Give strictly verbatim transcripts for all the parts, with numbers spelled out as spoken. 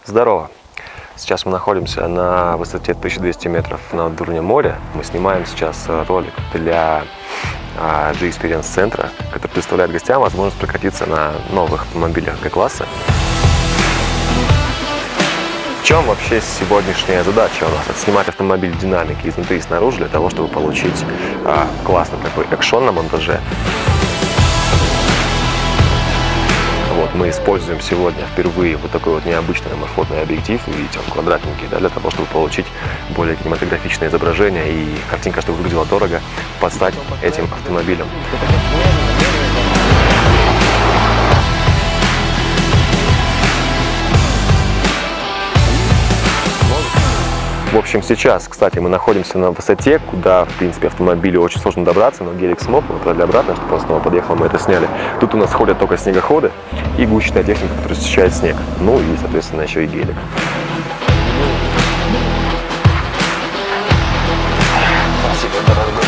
Здорово! Сейчас мы находимся на высоте тысяча двести метров над уровнем моря. Мы снимаем сейчас ролик для G-Experience центра, который представляет гостям возможность прокатиться на новых автомобилях G-класса. В чем вообще сегодняшняя задача у нас? Это снимать автомобиль в динамике изнутри и снаружи, для того, чтобы получить а, классный такой экшон на монтаже. Вот, мы используем сегодня впервые вот такой вот необычный маршрутный объектив, видите, он квадратненький, да, для того, чтобы получить более кинематографичное изображение и картинка, чтобы выглядела дорого, под стать этим автомобилем. В общем, сейчас, кстати, мы находимся на высоте, куда, в принципе, автомобилю очень сложно добраться, но гелик смог, мы отправили обратно, чтобы он снова подъехал, мы это сняли. Тут у нас ходят только снегоходы и гусечная техника, которая счищает снег. Ну и, соответственно, еще и гелик. Спасибо, дорогой.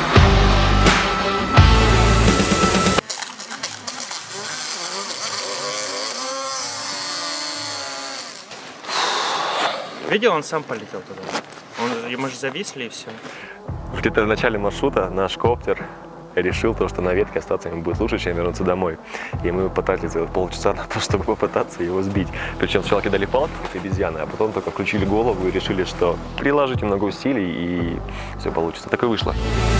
Видел, он сам полетел туда. Он, мы же зависли и все. Где-то в начале маршрута наш коптер решил, то, что на ветке остаться ему будет лучше, чем вернуться домой. И мы потратили целых полчаса на то, чтобы попытаться его сбить. Причем сначала кидали палки, как обезьяны, а потом только включили голову и решили, что приложить немного усилий и все получится. Так и вышло.